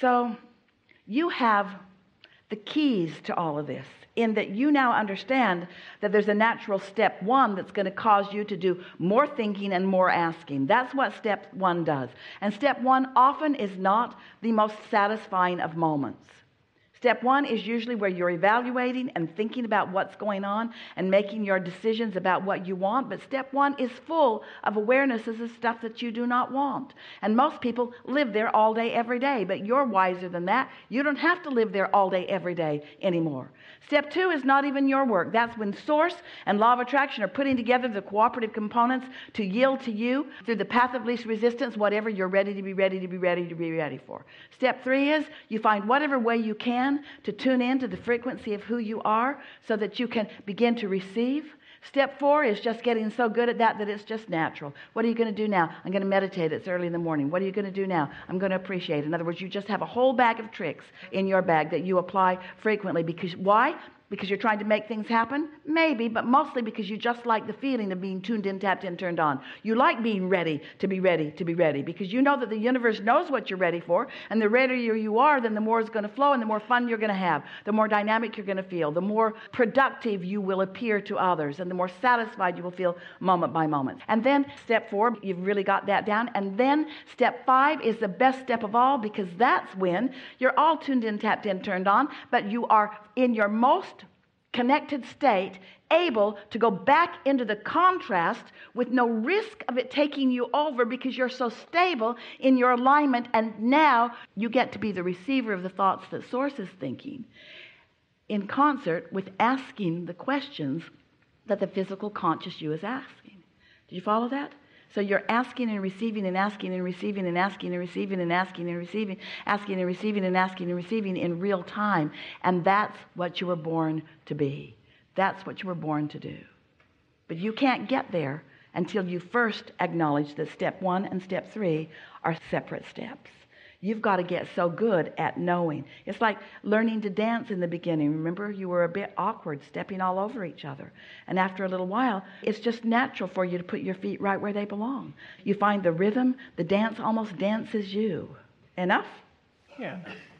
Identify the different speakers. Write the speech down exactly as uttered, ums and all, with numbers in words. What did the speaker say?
Speaker 1: So you have the keys to all of this, in that you now understand that there's a natural step one that's going to cause you to do more thinking and more asking. That's what step one does. And step one often is not the most satisfying of moments. Step one is usually where you're evaluating and thinking about what's going on and making your decisions about what you want. But step one is full of awarenesses of stuff that you do not want. And most people live there all day, every day. But you're wiser than that. You don't have to live there all day, every day anymore. Step two is not even your work. That's when Source and Law of Attraction are putting together the cooperative components to yield to you through the path of least resistance, whatever you're ready to be ready to be ready to be ready for. Step three is you find whatever way you can to tune in to the frequency of who you are so that you can begin to receive. Step four is just getting so good at that that it's just natural. What are you going to do now? I'm going to meditate. It's early in the morning. What are you going to do now? I'm going to appreciate. In other words, you just have a whole bag of tricks in your bag that you apply frequently. Because why? Because you're trying to make things happen? Maybe, but mostly because you just like the feeling of being tuned in, tapped in, turned on. You like being ready to be ready to be ready because you know that the universe knows what you're ready for, and the readier you are, then the more is going to flow and the more fun you're going to have, the more dynamic you're going to feel, the more productive you will appear to others, and the more satisfied you will feel moment by moment. And then step four, you've really got that down. And then step five is the best step of all, because that's when you're all tuned in, tapped in, turned on, but you are in your most connected state, able to go back into the contrast with no risk of it taking you over because you're so stable in your alignment, and now you get to be the receiver of the thoughts that Source is thinking in concert with asking the questions that the physical conscious you is asking. Did you follow that? So you're asking and receiving and asking and receiving and asking and receiving and asking and receiving, asking and receiving and asking and receiving in real time. And that's what you were born to be. That's what you were born to do. But you can't get there until you first acknowledge that step one and step three are separate steps. You've got to get so good at knowing. It's like learning to dance in the beginning. Remember, you were a bit awkward, stepping all over each other. And after a little while, it's just natural for you to put your feet right where they belong. You find the rhythm, the dance almost dances you. Enough?
Speaker 2: Yeah.